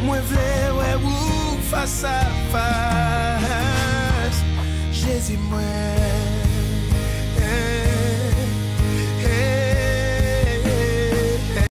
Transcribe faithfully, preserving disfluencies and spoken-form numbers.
Moi vle ouais ou face à face. Jésus moi